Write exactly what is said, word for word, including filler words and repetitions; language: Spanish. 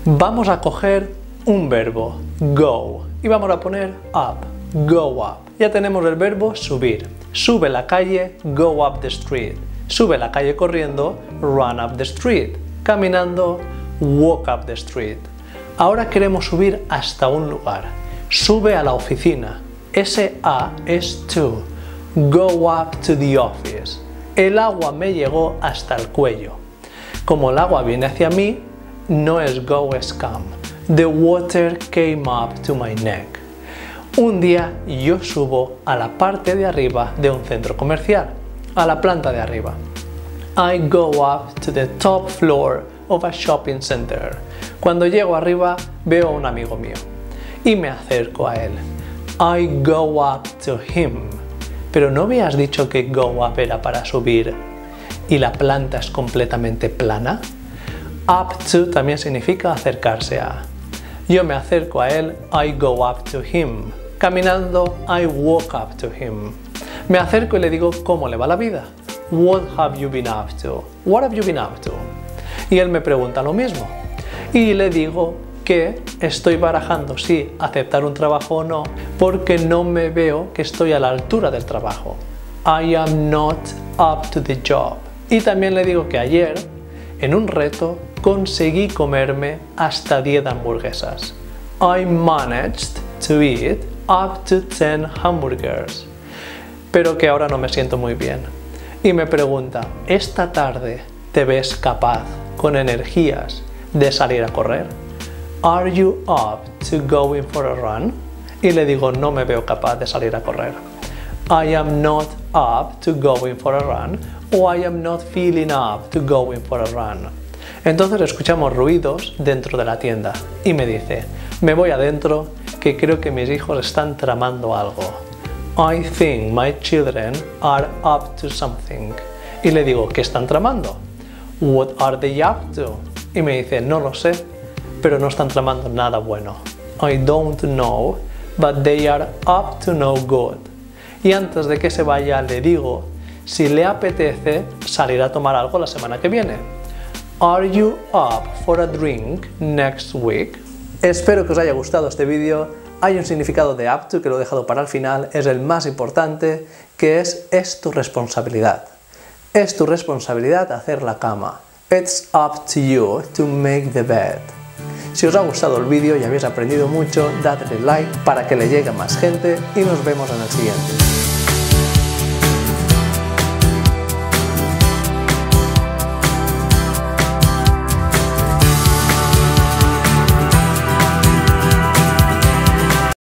Vamos a coger un verbo, go, y vamos a poner up, go up. Ya tenemos el verbo subir. Sube la calle, go up the street. Sube la calle corriendo, run up the street. Caminando, walk up the street. Ahora queremos subir hasta un lugar. Sube a la oficina. Ese a es to. Go up to the office. El agua me llegó hasta el cuello. Como el agua viene hacia mí, no es go, es come. The water came up to my neck. Un día yo subo a la parte de arriba de un centro comercial, a la planta de arriba. I go up to the top floor of a shopping center. Cuando llego arriba veo a un amigo mío y me acerco a él. I go up to him. Pero ¿no me has dicho que go up era para subir y la planta es completamente plana? Up to también significa acercarse a. Yo me acerco a él, I go up to him. Caminando, I walk up to him. Me acerco y le digo cómo le va la vida. What have you been up to? What have you been up to? Y él me pregunta lo mismo. Y le digo que estoy barajando si aceptar un trabajo o no, porque no me veo que estoy a la altura del trabajo. I am not up to the job. Y también le digo que ayer, en un reto, conseguí comerme hasta diez hamburguesas. I managed to eat up to ten hamburgers. Pero que ahora no me siento muy bien. Y me pregunta, ¿esta tarde te ves capaz, con energías, de salir a correr? Are you up to going for a run? Y le digo, no me veo capaz de salir a correr. I am not up to going for a run, o I am not feeling up to going for a run. Entonces escuchamos ruidos dentro de la tienda y me dice, me voy adentro que creo que mis hijos están tramando algo. I think my children are up to something. Y le digo, ¿qué están tramando? What are they up to? Y me dice, no lo sé, pero no están tramando nada bueno. I don't know, but they are up to no good. Y antes de que se vaya le digo si le apetece salir a tomar algo la semana que viene. Are you up for a drink next week? Espero que os haya gustado este vídeo. Hay un significado de up to que lo he dejado para el final, es el más importante, que es es tu responsabilidad. Es tu responsabilidad hacer la cama. It's up to you to make the bed. Si os ha gustado el vídeo y habéis aprendido mucho, dadle like para que le llegue a más gente y nos vemos en el siguiente.